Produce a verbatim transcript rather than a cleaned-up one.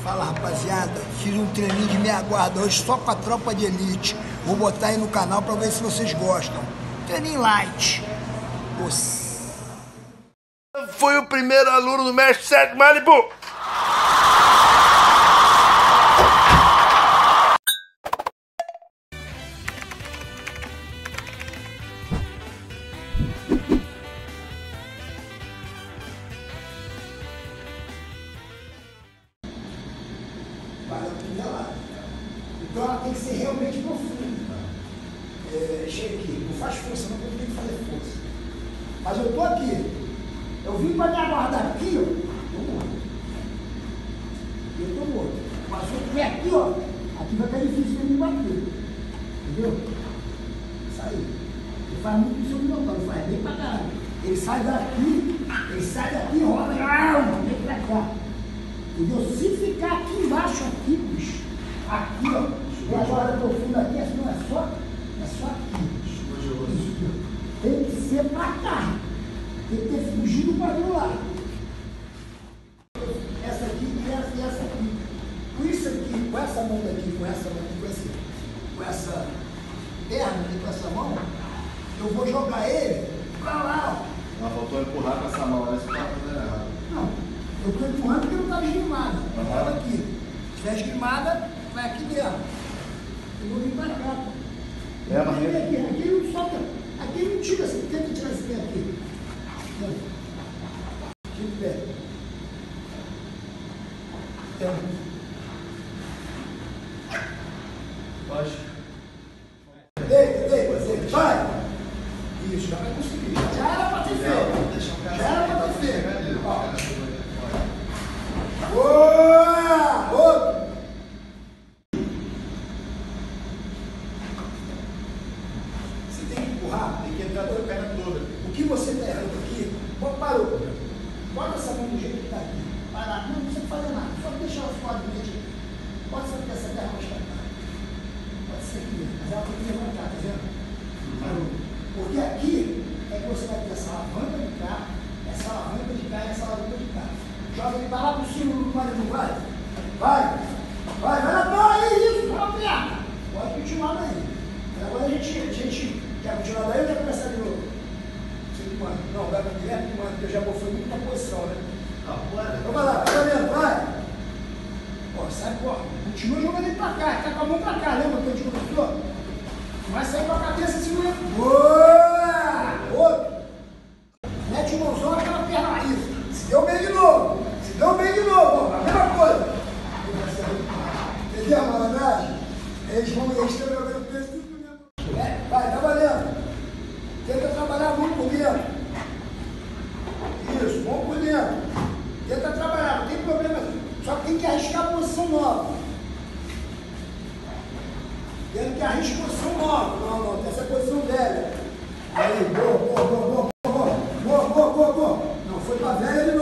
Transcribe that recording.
Fala, rapaziada, fiz um treininho de meia guarda hoje só com a tropa de elite. Vou botar aí no canal pra ver se vocês gostam. Treininho light. Nossa. Fui o primeiro aluno do Mestre Sete Malibu. Então ela tem que ser realmente profunda. É, chega aqui, não faz força, não tem que fazer força. Mas eu tô aqui. Eu vim para me aguardar aqui, ó. Tô morto. Eu tô morto. Mas se eu estiver aqui, ó, aqui vai ficar difícil de me bater. Entendeu? Isso aí. Ele faz muito isso no meu pau, ele faz bem pra caralho. Ele sai daqui, ele sai daqui e roda, vem pra cá. Entendeu? Se ficar aqui embaixo, aqui, bicho, aqui, ó. E a jogada profunda aqui, assim, não é só, é só aqui. Isso. Tem que ser pra cá. Tem que ter fugido para do lado. Essa aqui e essa, e essa aqui. Com isso aqui, com essa mão daqui, com essa mão aqui, com, esse, com essa perna aqui, com essa mão, eu vou jogar ele pra lá, ó. Mas faltou empurrar com essa mão, essa tá fazendo errado. Não, eu estou empurrando porque não está esgrimada. Ela uhum. Aqui. Se estiver esgrimada, vai aqui dentro. Eu vou vir para cá. É, mas ele... aqui, aqui ele não solta. Aqui ele não tira assim. Tenta tirar esse pé aqui. Tira o pé. Então. Pode. Deita, deita, deita. Vai. Isso, já vai conseguir. Já era para ter feito. Já era para ter feito. Boa! Outro. Tem que entrar toda a perna toda. O que você está errando aqui, parou. Bota essa mão do jeito que está aqui. Parar. Não, não precisa fazer nada. Só deixar ela suavemente. Pode ser que essa perna vai estar. Pode ser aqui. Mas ela tem que levantar, tá vendo? Parou. Porque aqui é que você vai ter essa alavanca de cá, essa alavanca de cá e essa alavanca de cá. Joga ele para lá pro cima do marido. Vai. Vai. Vai. Vai na bola aí. Isso. Vai na perna. Pode continuar daí. Agora a gente... A gente quer continuar daí ou quer começar de novo? Você que manda. Não, vai para o Guilherme que manda, porque eu já vou muito na posição, né? Não, bora. Então vai lá, vai dentro, vai! Ó, sai, ó. Continua jogando ele para cá, tá com a mão para cá, lembra que eu te começou? Vai sair com a cabeça em cima. Boa! Outro! Mete o mãozão naquela perna aí. Se deu bem de novo. Se deu bem de novo, ó. A mesma coisa. Entendeu a malandragem? Eles vão, eles estão jogando peso. É, vai, tá valendo. Tenta trabalhar a mão por dentro. Isso, mão por dentro. Tenta trabalhar, não tem problema. Só que tem que arriscar a posição nova. Tem que arriscar a posição nova. Não, não, tem essa posição velha. Aí, boa, boa, boa, boa, boa, boa, boa, boa, boa. Não, foi pra velha de novo.